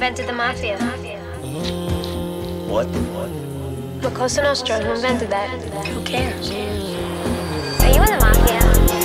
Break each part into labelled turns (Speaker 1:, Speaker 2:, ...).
Speaker 1: invented the mafia.
Speaker 2: What?
Speaker 1: Well, Cosa Nostra, who invented that?
Speaker 3: Who cares?
Speaker 1: Are you in the mafia?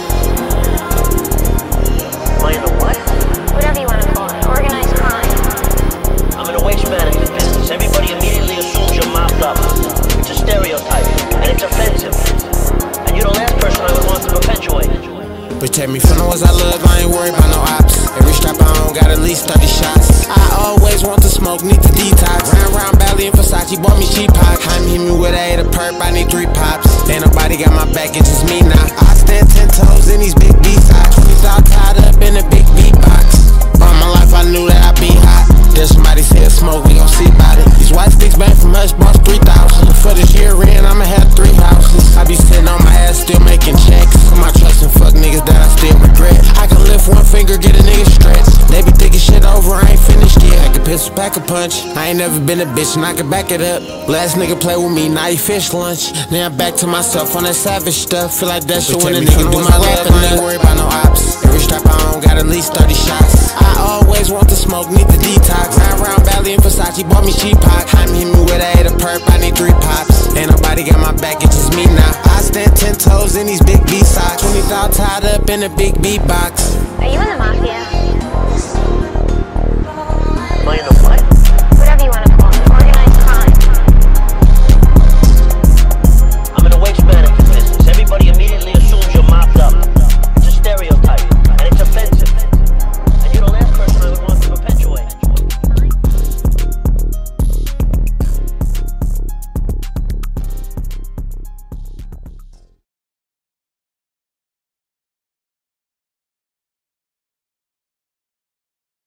Speaker 2: Am I in the what?
Speaker 1: Whatever you want to call it. Organized crime.
Speaker 2: I'm in a waste management business. Everybody immediately assumes you're mopped up. It's a stereotype, and it's offensive. And you're the last person I would want to perpetuate.
Speaker 4: Protect me from the ones I love, I ain't worried about no ops. Every strap I own got at least 30 shots. I always want to smoke, need to detox. Round Bally and Versace bought me cheap hot. Time hit me with a perp, I need 3 pops. Ain't nobody got my back, it's just me now. I stand 10 toes in these big B-socks. 20s all tied up in a big B-box. All my life I knew that I'd be hot. There's somebody said smoke, we gon' see about it. These white sticks back from Hush, boss 3,000. For this year in, I'ma have 3 houses. I be sitting on my ass, still making checks. Put my trust in fuck niggas that I still regret. I can lift one finger, get a nigga stretched. They be thinking shit over, I ain't finished yet. Pack a pistol, pack a punch. I ain't never been a bitch and I can back it up. Last nigga play with me, now he fish lunch. Now I'm back to myself on that savage stuff. Feel like that shit when a nigga do my rapping. I ain't worried about no ops. Every strap I own got at least 30 shots. I always want to smoke, need the detox. Round Bally and Versace bought me cheap hot. Time hit me with a perp, I need 3 pops. Ain't nobody got my back, it's just me now. I stand 10 toes in these big B-socks. 20s all tied up in a big B-box.
Speaker 1: Are you in the mafia?